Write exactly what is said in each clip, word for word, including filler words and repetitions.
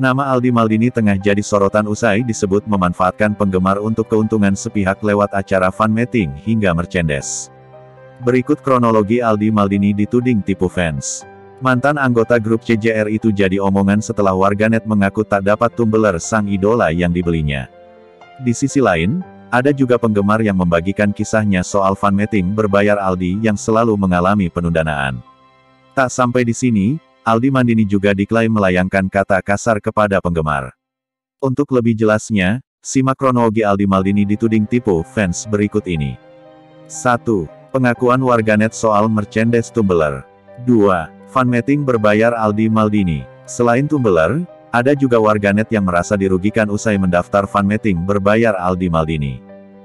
Nama Aldi Maldini tengah jadi sorotan usai disebut memanfaatkan penggemar untuk keuntungan sepihak lewat acara fan meeting hingga merchandise. Berikut kronologi Aldi Maldini dituding tipu fans. Mantan anggota grup C J R itu jadi omongan setelah warganet mengaku tak dapat tumbler sang idola yang dibelinya. Di sisi lain, ada juga penggemar yang membagikan kisahnya soal fan meeting berbayar Aldi yang selalu mengalami pendanaan. Tak sampai di sini, Aldi Maldini juga diklaim melayangkan kata kasar kepada penggemar. Untuk lebih jelasnya, simak kronologi Aldi Maldini dituding tipu fans berikut ini. satu. Pengakuan warganet soal merchandise tumbler. dua. Fan meeting berbayar Aldi Maldini. Selain tumbler, ada juga warganet yang merasa dirugikan usai mendaftar fan meeting berbayar Aldi Maldini.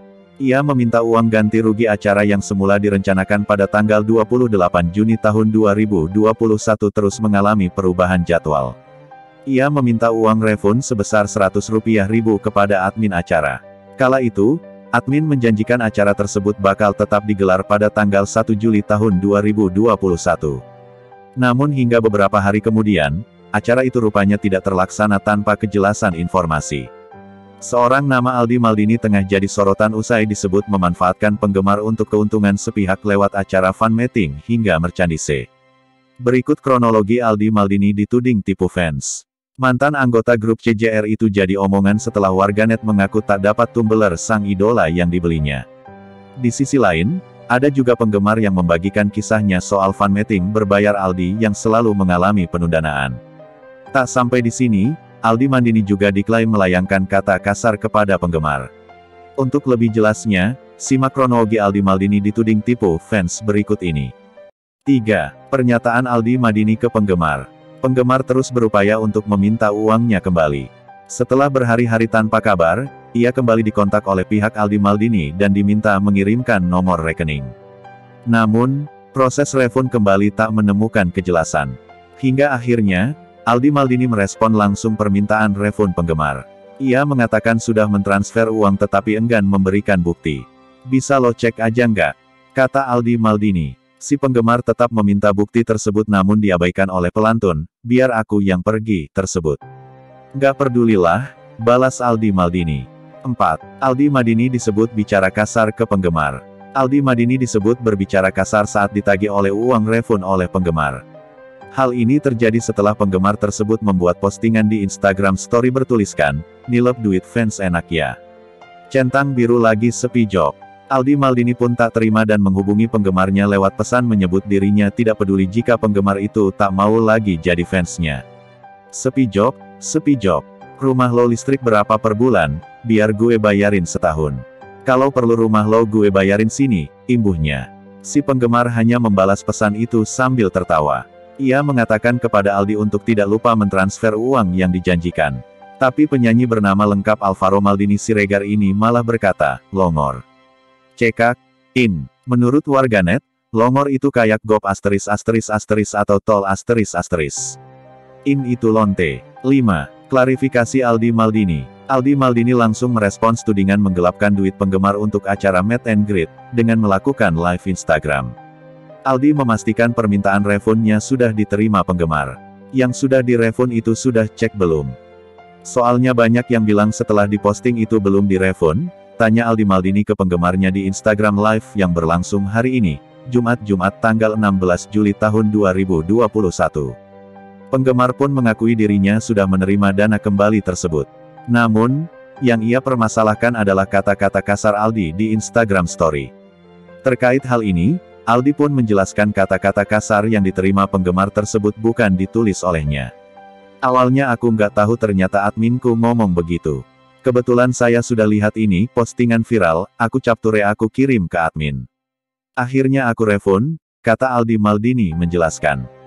Ia meminta uang ganti rugi acara yang semula direncanakan pada tanggal dua puluh delapan Juni tahun dua ribu dua puluh satu terus mengalami perubahan jadwal. Ia meminta uang refund sebesar seratus ribu rupiah kepada admin acara. Kala itu, admin menjanjikan acara tersebut bakal tetap digelar pada tanggal satu Juli tahun dua ribu dua puluh satu. Namun hingga beberapa hari kemudian, acara itu rupanya tidak terlaksana tanpa kejelasan informasi. Seorang nama Aldi Maldini tengah jadi sorotan usai disebut memanfaatkan penggemar untuk keuntungan sepihak lewat acara fan meeting hingga merchandise. Berikut kronologi Aldi Maldini dituding tipu fans. Mantan anggota grup C J R itu jadi omongan setelah warganet mengaku tak dapat tumbler sang idola yang dibelinya. Di sisi lain, ada juga penggemar yang membagikan kisahnya soal fan meeting berbayar Aldi yang selalu mengalami pendanaan. Tak sampai di sini, Aldi Maldini juga diklaim melayangkan kata kasar kepada penggemar. Untuk lebih jelasnya, simak kronologi Aldi Maldini dituding tipu fans berikut ini. tiga. Pernyataan Aldi Maldini ke penggemar. Penggemar terus berupaya untuk meminta uangnya kembali. Setelah berhari-hari tanpa kabar, ia kembali dikontak oleh pihak Aldi Maldini dan diminta mengirimkan nomor rekening. Namun, proses refund kembali tak menemukan kejelasan. Hingga akhirnya, Aldi Maldini merespon langsung permintaan refund penggemar. Ia mengatakan sudah mentransfer uang tetapi enggan memberikan bukti. Bisa lo cek aja nggak? Kata Aldi Maldini. Si penggemar tetap meminta bukti tersebut namun diabaikan oleh pelantun, biar aku yang pergi, tersebut. Nggak pedulilah, balas Aldi Maldini. empat. Aldi Maldini disebut bicara kasar ke penggemar. Aldi Maldini disebut berbicara kasar saat ditagih oleh uang refund oleh penggemar. Hal ini terjadi setelah penggemar tersebut membuat postingan di Instagram Story bertuliskan, "Nilep duit fans enak ya. Centang biru lagi sepi job." Aldi Maldini pun tak terima dan menghubungi penggemarnya lewat pesan menyebut dirinya tidak peduli jika penggemar itu tak mau lagi jadi fansnya. "Sepi job, sepi job. Rumah lo listrik berapa per bulan, biar gue bayarin setahun. Kalau perlu rumah lo gue bayarin sini," imbuhnya. Si penggemar hanya membalas pesan itu sambil tertawa. Ia mengatakan kepada Aldi untuk tidak lupa mentransfer uang yang dijanjikan. Tapi penyanyi bernama lengkap Alvaro Maldini Siregar ini malah berkata, "Longor. Cekak, in." Menurut warganet, longor itu kayak gop asteris asteris asteris atau tol asteris asteris. In itu lonte. lima. Klarifikasi Aldi Maldini. Aldi Maldini langsung merespons tudingan menggelapkan duit penggemar untuk acara meet and greet, dengan melakukan live Instagram. Aldi memastikan permintaan refundnya sudah diterima penggemar. Yang sudah direfund itu sudah cek belum? Soalnya banyak yang bilang setelah diposting itu belum direfund, tanya Aldi Maldini ke penggemarnya di Instagram Live yang berlangsung hari ini, Jumat-Jumat tanggal enam belas Juli tahun dua ribu dua puluh satu. Penggemar pun mengakui dirinya sudah menerima dana kembali tersebut. Namun, yang ia permasalahkan adalah kata-kata kasar Aldi di Instagram Story. Terkait hal ini, Aldi pun menjelaskan kata-kata kasar yang diterima penggemar tersebut bukan ditulis olehnya. "Awalnya aku nggak tahu ternyata adminku ngomong begitu. Kebetulan saya sudah lihat ini, postingan viral, aku capture aku kirim ke admin. Akhirnya aku refund," kata Aldi Maldini menjelaskan.